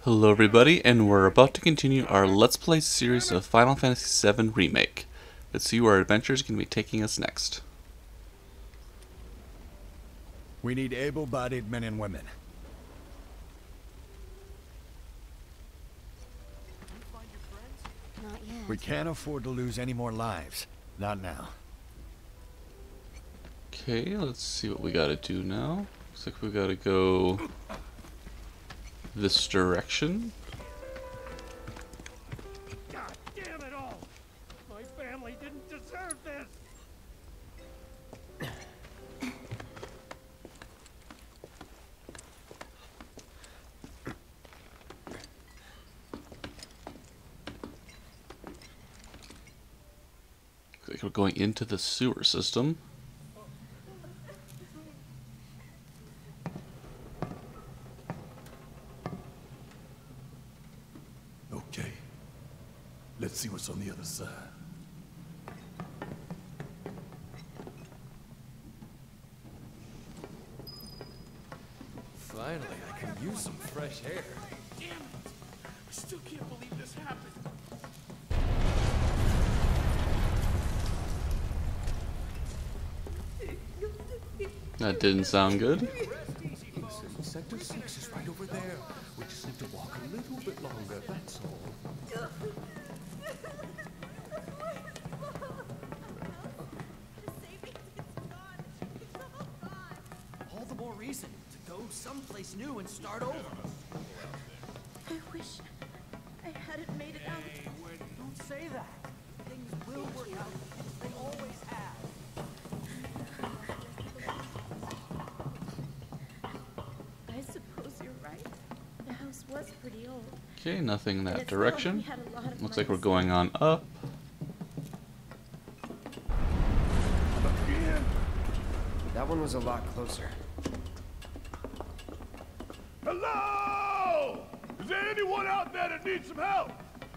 Hello everybody, and we're about to continue our Let's Play series of Final Fantasy VII Remake. Let's see where our adventure is going to be taking us next. We need able-bodied men and women. Not yet. We can't afford to lose any more lives. Not now. Okay, let's see what we gotta do now. Looks like we gotta go this direction. God damn it all! My family didn't deserve this! Looks like we're going into the sewer system. Okay, let's see what's on the other side. Finally, I can use some fresh air. Damn it! I still can't believe this happened. That didn't sound good. Listen, Sector 6 is right over there. We just need to walk a little bit longer, that's all. All the more reason to go someplace new and start over. I wish I hadn't made it out. Don't say that. Things will work out. They always have. I suppose you're right. The house was pretty old. Okay, nothing in And that it still direction. only had a lot of Looks like we're mice. going on up. That one was a lot closer. Hello! Is there anyone out there that needs some help?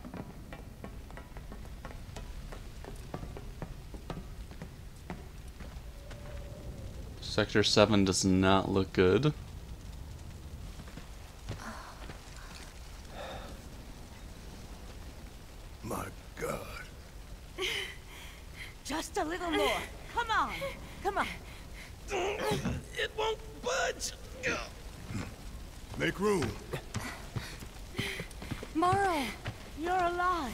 Sector 7 does not look good. My God. Just a little more. Come on. Come on. It won't budge! Make room. Morrow, you're alive.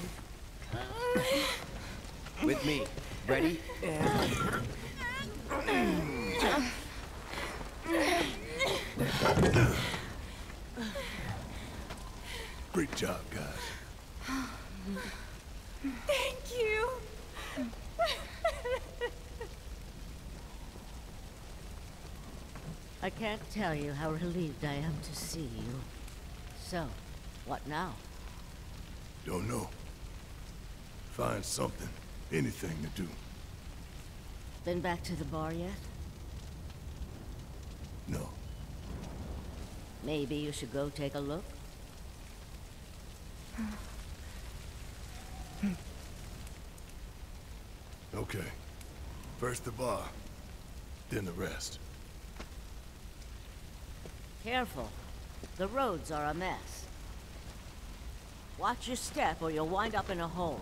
With me. Ready? And... Great job, guys. Thank you. I can't tell you how relieved I am to see you. So, what now? Don't know. Find something, anything to do. Been back to the bar yet? No. Maybe you should go take a look? Okay. First the bar, then the rest. Careful. The roads are a mess. Watch your step or you'll wind up in a hole.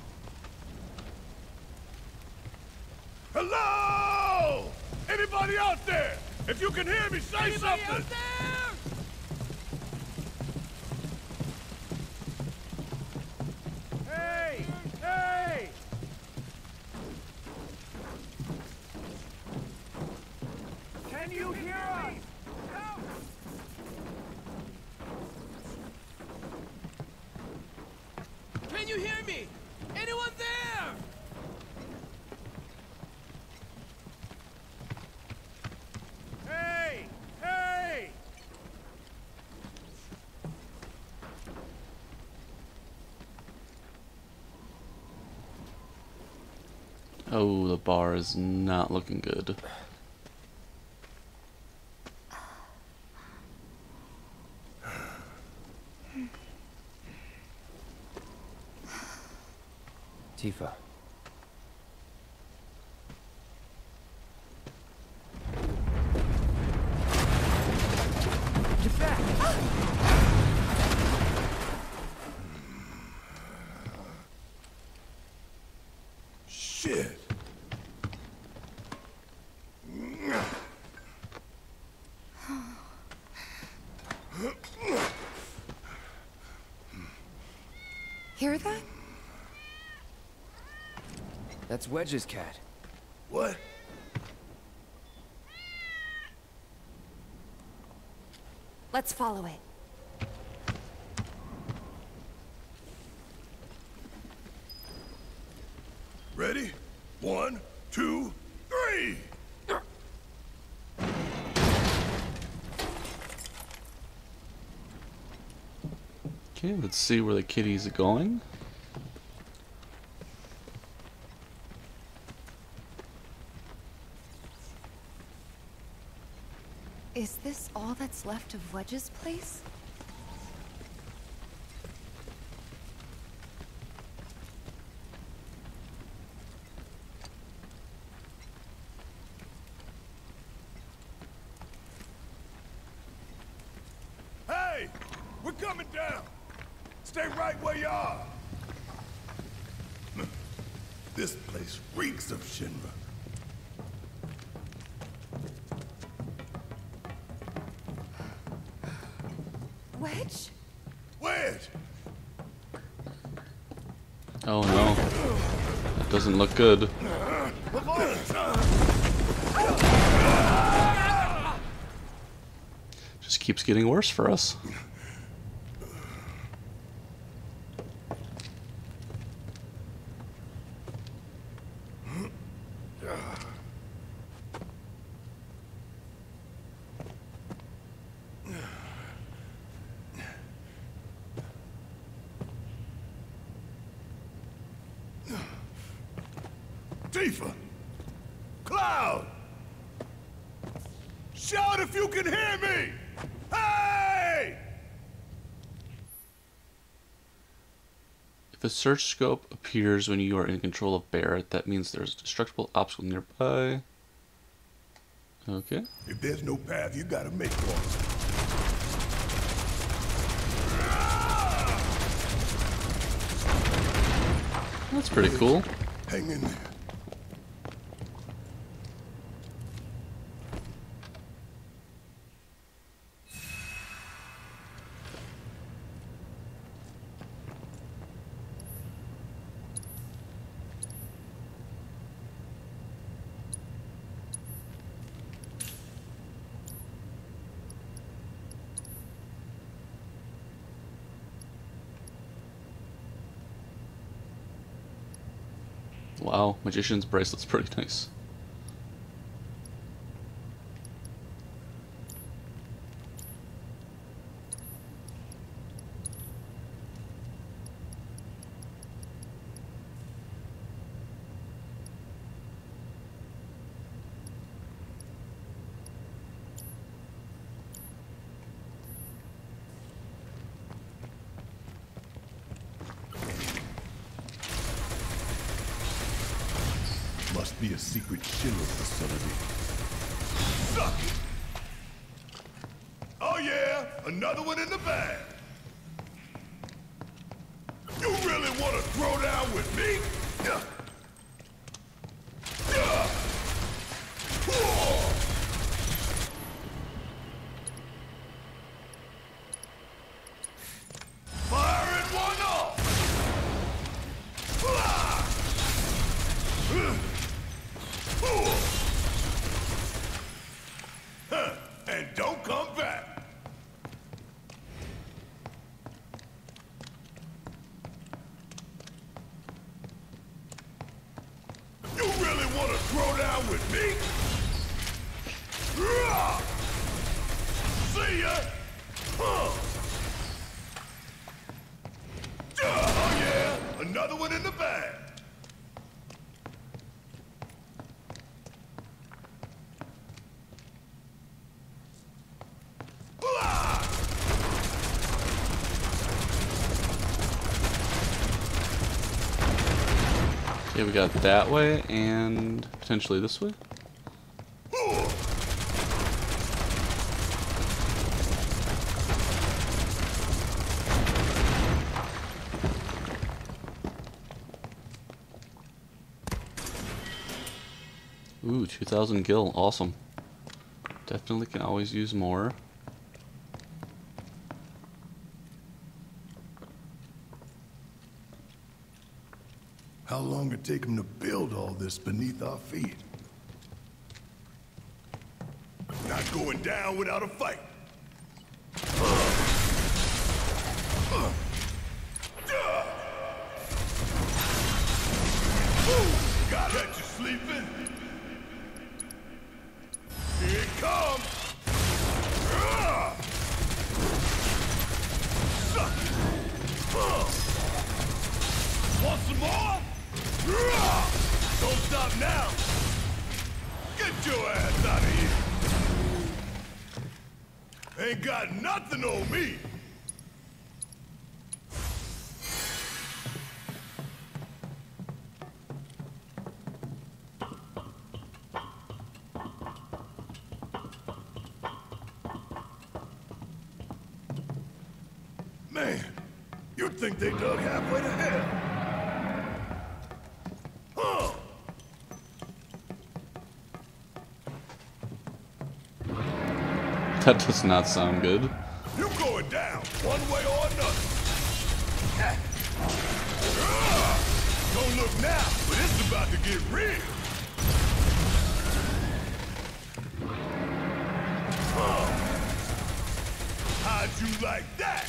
Hello! Anybody out there? If you can hear me, say something! Hey! Hey! Can you hear us? Can you hear me? Anyone there? Hey! Hey! Oh, the bar is not looking good. Tifa. Get back! Hear that? That's Wedge's cat. What? Let's follow it. Ready? 1, 2, 3! Okay, let's see where the kitty's going. Is this all that's left of Wedge's place? Hey! We're coming down! Stay right where you are! This place reeks of Shinra. Wedge? Wedge! Oh no. That doesn't look good. Just keeps getting worse for us. Tifa! Cloud! Shout if you can hear me! Hey! If a search scope appears when you are in control of Barrett, that means there's a destructible obstacle nearby. Okay. If there's no path, you gotta make one. That's pretty cool. Hang in there. Wow, Magician's bracelet's pretty nice. Must be a secret Shinra facility. Suck it! Oh yeah, another one in the bag. You really want to throw down with me? Yeah. Yeah. Whoa. Firing one off. And don't come back. You really want to throw down with me? See ya. Oh yeah, another one in the bag. Okay, we got that way and potentially this way. Ooh, 2,000 gil, awesome. Definitely can always use more. How long it take them to build all this beneath our feet? Not going down without a fight. Got that you sleeping? Here it comes. Want some more? Don't stop now. Get your ass out of here. Ain't got nothing on me. Man, you'd think they dug halfway to hell. Huh. That does not sound good. You going down, one way or another. Don't look now, but it's about to get real. How'd you like that?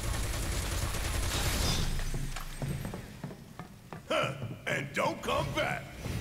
Huh, and don't come back.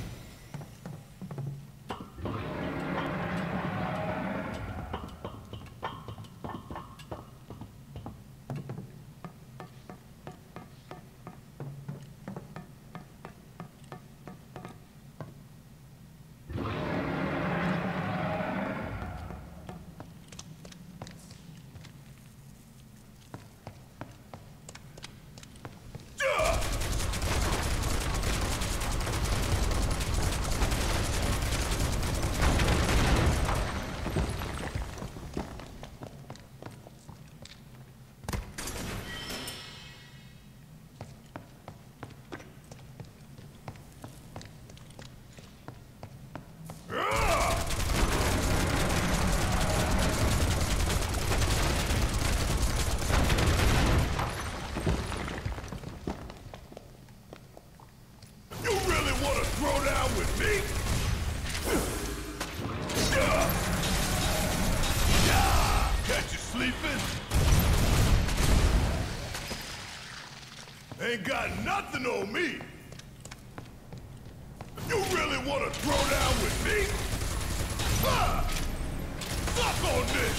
Ain't got nothing on me. You really want to throw down with me? Suck on this.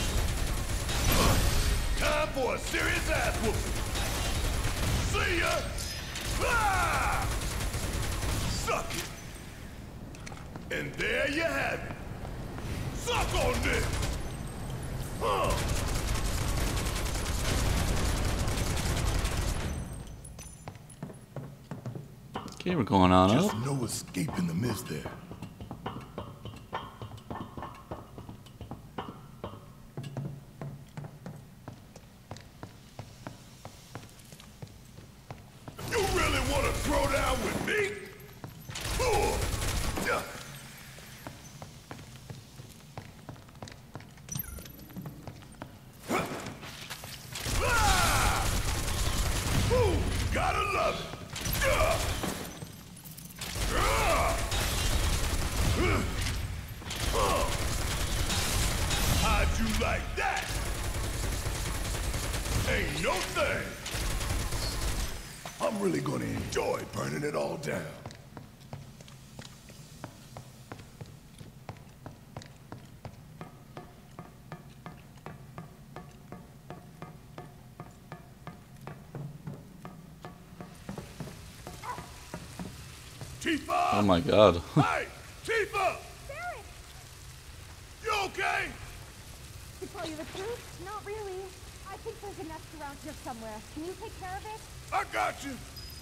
Time for a serious ass whooping. See ya. Suck it. And there you have it. Suck on this. Okay, we're going on Just up. no escape in the mist there. You really want to throw down with me? Gotta love it. How'd you like that? Ain't no thing. I'm really gonna enjoy burning it all down. Tifa! Oh my god. Hey! Tifa! You okay? To tell you the truth, not really. I think there's a nest around here somewhere. Can you take care of it? I got you.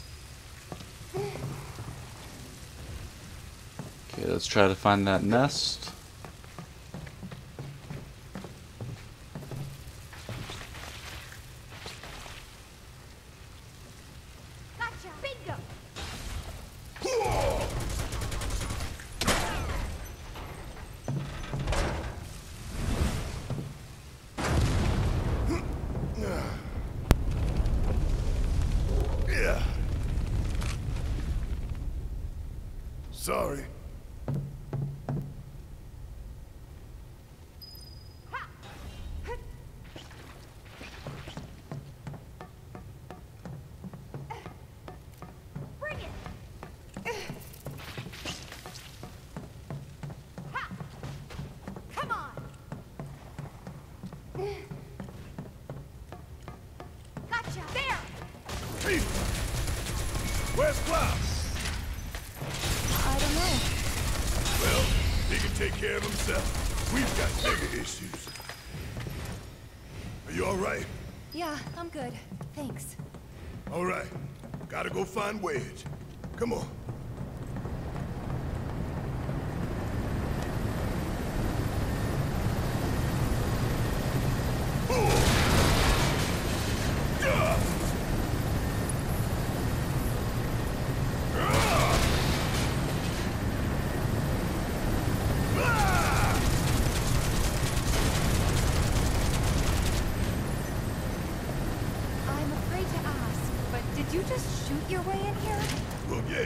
Okay, let's try to find that nest. Gotcha! Bingo! Yeah. Sorry. Bring it! Ha! Come on! Gotcha! There! Hey! Where's Cloud? I don't know. Well, he can take care of himself. We've got bigger issues. Are you all right? Yeah, I'm good. Thanks. All right. Gotta go find Wedge. Come on. I'm afraid to ask, but did you just shoot your way in here? Well, yeah.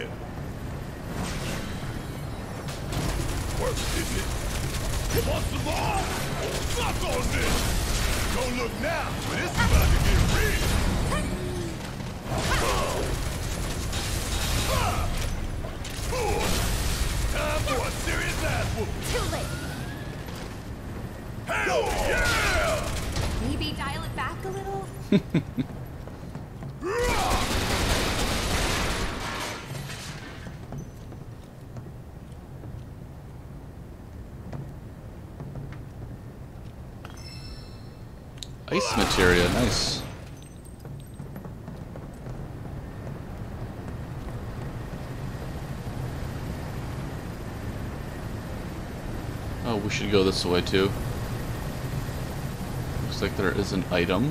Works, didn't it? Want some more? Suck on this! Don't look now, but it's about to get real. Time for a serious ass whooping. Too late! Hell yeah! Maybe dial it back a little? Ice materia, nice. Oh, we should go this way too. Looks like there is an item.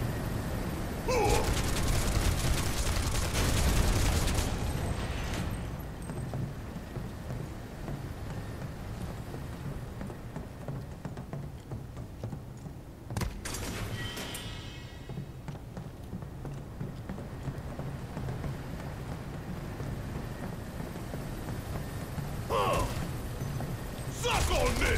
Suck on this!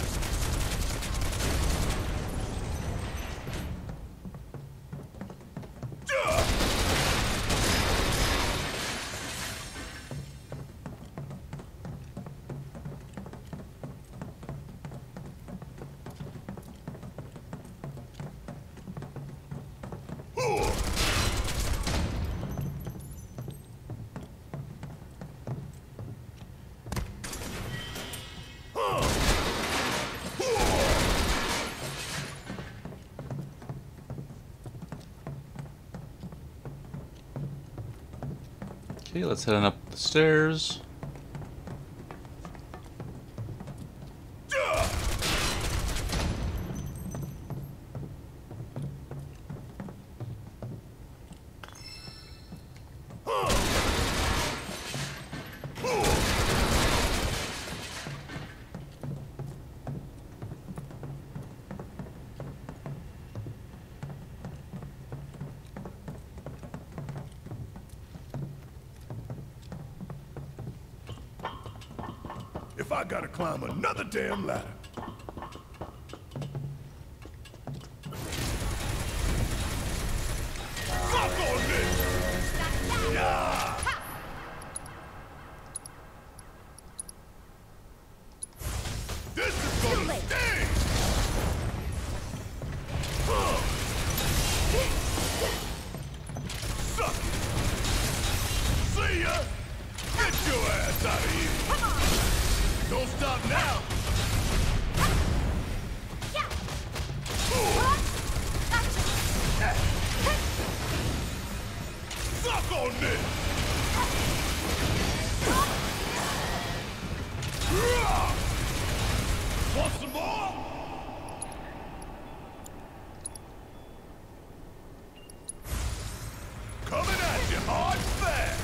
Okay, let's head on up the stairs. If I gotta climb another damn ladder. Suck on this! Yeah! This is gonna sting! Suck it! See ya! Get your ass out of here! Come on! Don't stop now! Suck on this! Want some more? Coming at you hard and fast!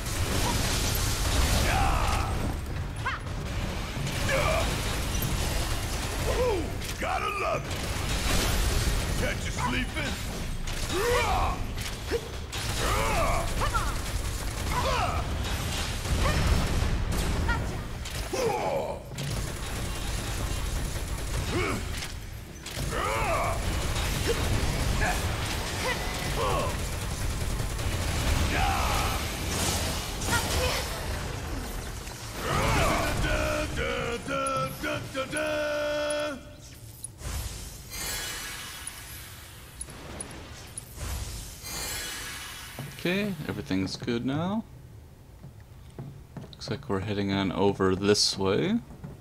Yeah! Woo! Gotta love it! Catch you sleeping? Come on! Okay, everything's good now. Looks like we're heading on over this way.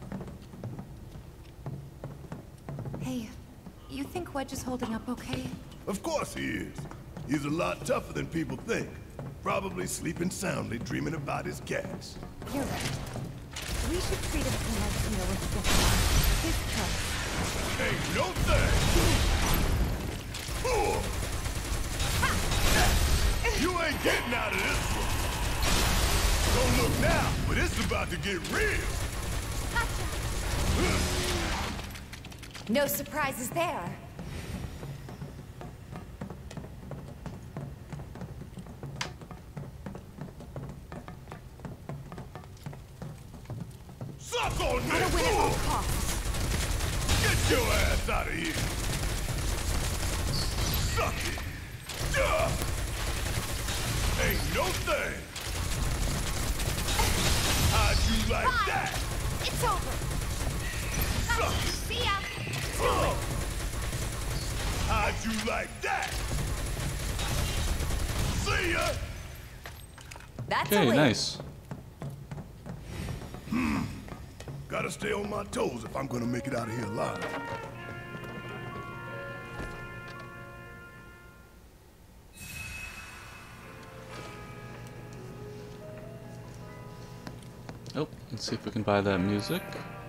Hey, you think Wedge is holding up okay? Of course he is. He's a lot tougher than people think. Probably sleeping soundly, dreaming about his cats. You're right. We should treat him to a nice meal with the his cook. Ain't no thing. Ooh. You ain't getting out of this one. Don't look now, but it's about to get real. No surprises there. Suck on me! Gotta win at all costs. Get your ass out of here! Suck it! Duh. Ain't no thing! How'd you like Fine. that? It's over. Suck it! See ya. How'd you like that? See ya! That's a Okay, win. nice. Gotta stay on my toes if I'm gonna make it out of here alive. Oh, let's see if we can buy that music.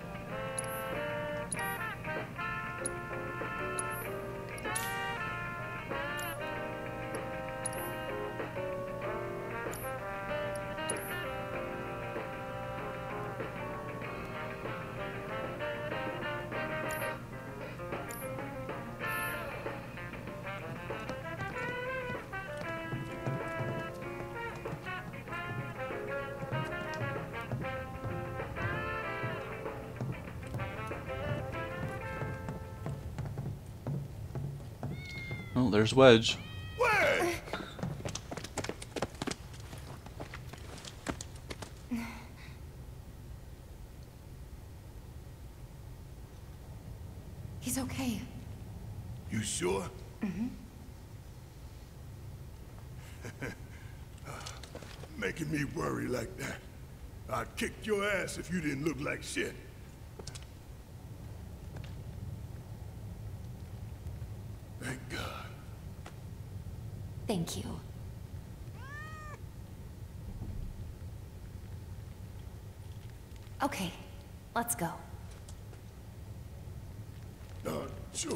Oh, there's Wedge. Wait! He's okay. You sure? Mm-hmm. Making me worry like that. I'd kick your ass if you didn't look like shit. Thank God. Thank you. Okay, let's go. Sure.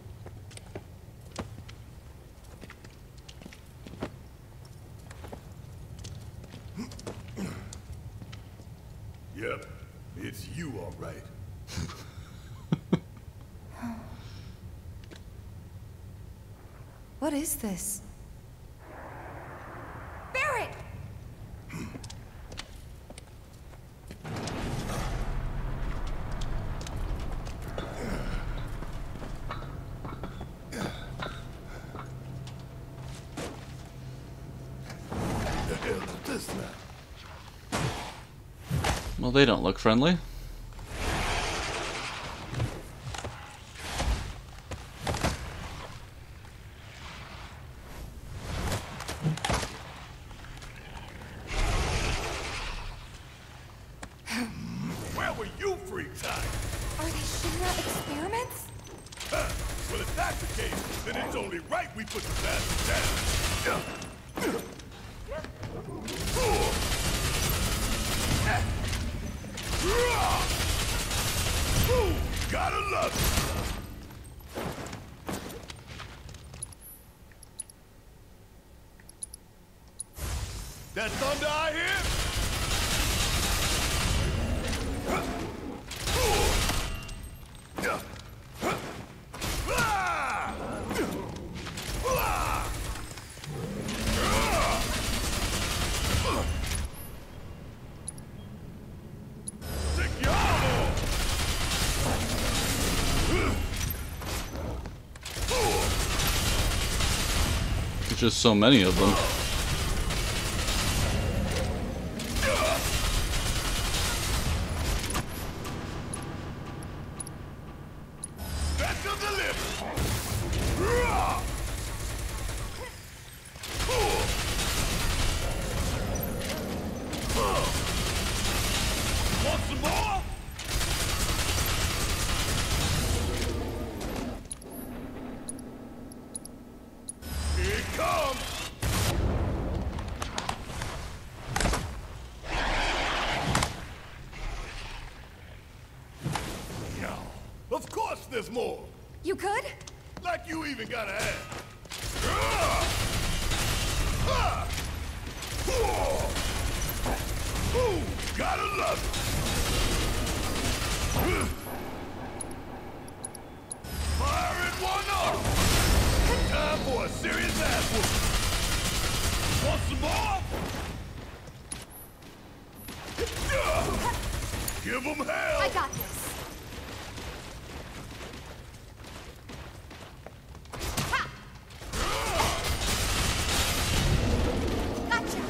Yep, it's you, all right. What is this? Barrett! The hell is this now? Well, they don't look friendly. Where were you freaks hiding? Are they Shinra experiments? Huh. Well, if that's the case, then it's only right we put the bastards down. Ooh, gotta love it. That thunder I hear? Stick your There's just so many of them. Want some more? Here it comes. No. Of course there's more. You could? Like you even gotta ask. Ooh, gotta love it. Firing one up. Time for a serious ass whooping. Want some more? Give them hell. I got this. Gotcha.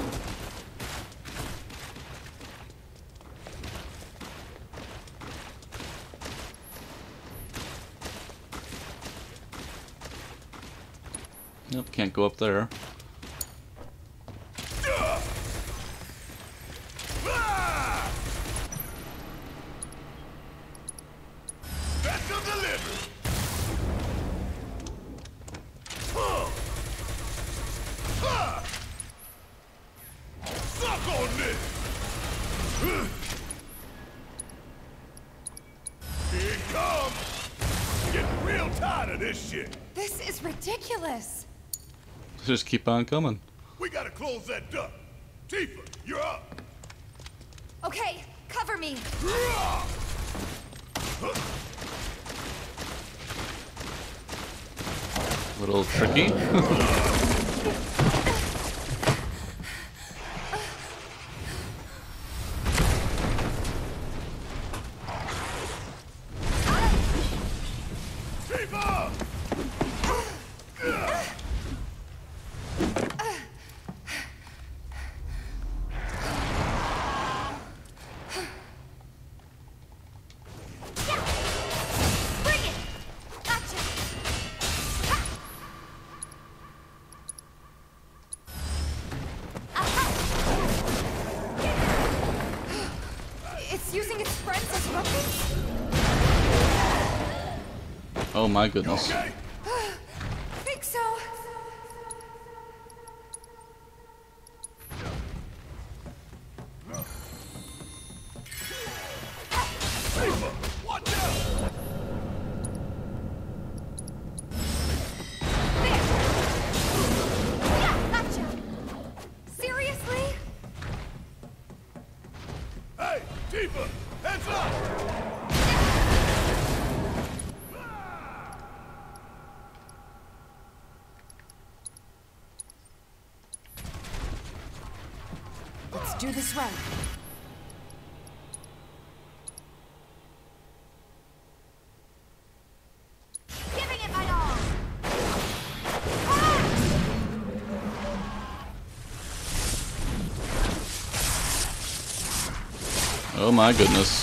Nope, can't go up there. Special delivery. Suck on this. Here it comes. Getting real tired of this shit. This is ridiculous. Just keep on coming. We gotta close that duct. Tifa, you're up. Okay, cover me. Little tricky. Tifa! Bring it. Gotcha. It's using its friends as weapons? Oh my You goodness. okay? Think so. Tifa, watch out! There. Yeah, gotcha. Seriously? Hey, Tifa, heads up! Let's do this right. Giving it my all. Oh my goodness.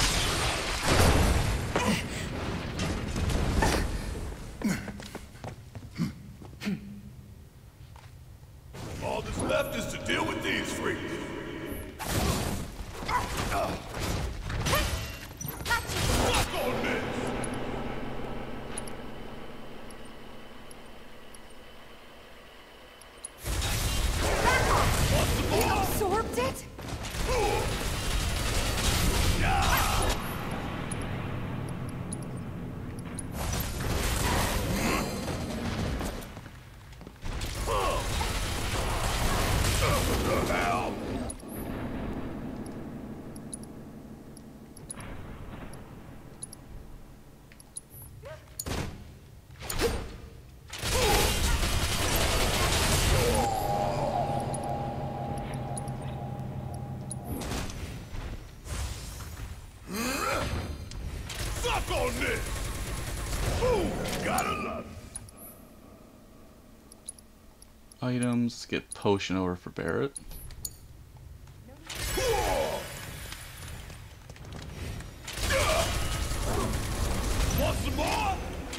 All that's left is to deal with these freaks. Suck on this! Absorbed it? What the hell? Suck on this! Ooh, gotta love it. Items, get potion over for Barrett. Want some more?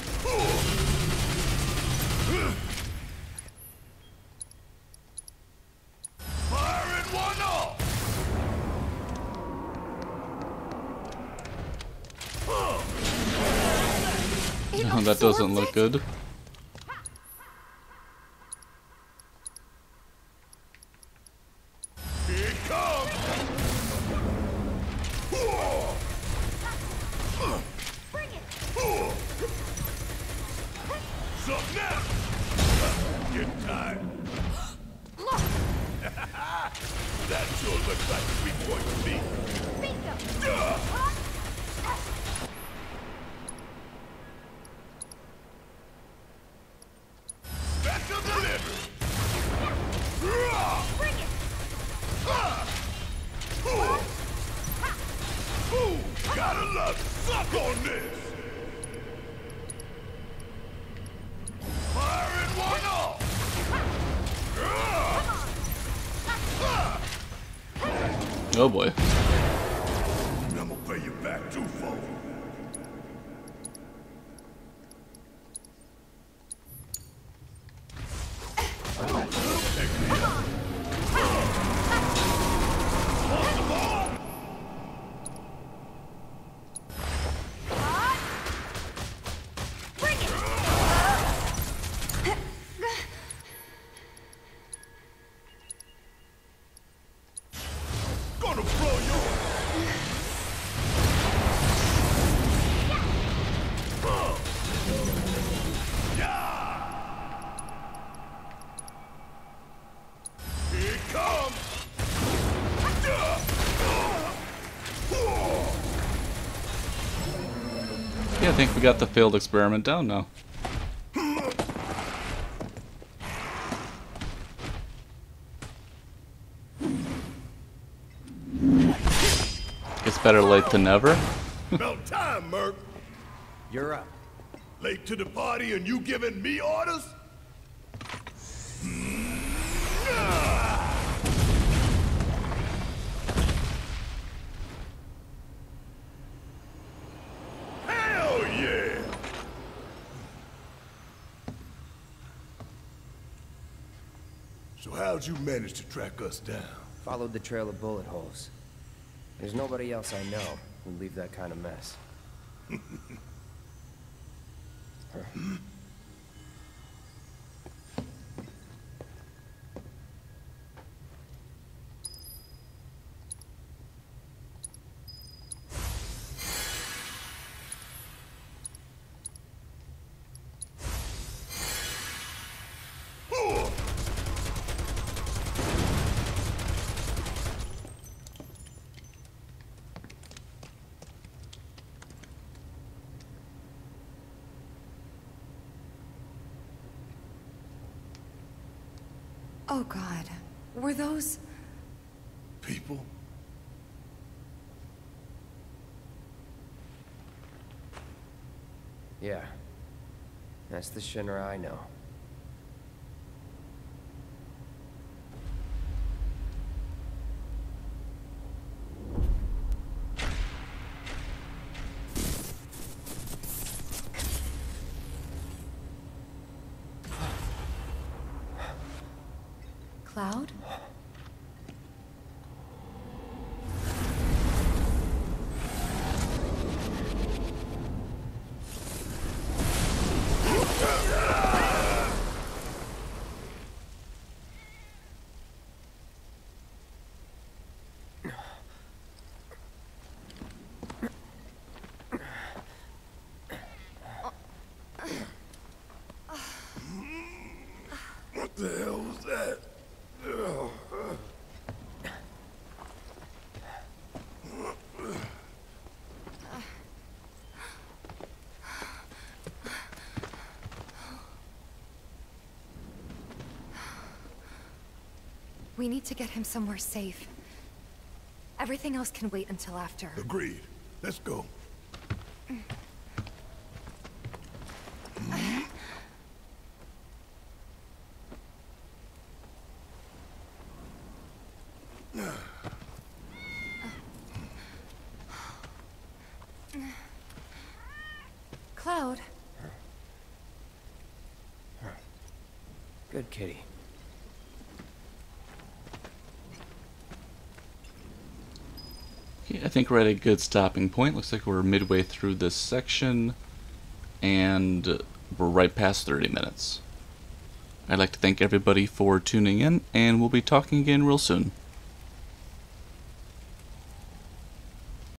Firing one off! No, that doesn't look good. Here it comes! Bring it! Suck now! Get tired. Look! That sure looks like a weak point to me. Bingo! Special delivery! Bring it! Ooh, gotta love it. Suck on this! Firing one off! Oh boy. I'm gonna pay you back twofold. Bring it! Gonna blow your... Here it comes! Yeah, I think we got the failed experiment down now. It's better late than never. About time, Merc. You're up. Late to the party and you giving me orders? Hell yeah! So how'd you manage to track us down? Followed the trail of bullet holes. There's nobody else I know who'd leave that kind of mess. Oh God. Were those... People? Yeah. That's the Shinra I know. Cloud? What the hell was that? We need to get him somewhere safe. Everything else can wait until after. Agreed. Let's go. Cloud. Good kitty. Okay, I think we're at a good stopping point. Looks like we're midway through this section, and we're right past 30 minutes. I'd like to thank everybody for tuning in, and we'll be talking again real soon.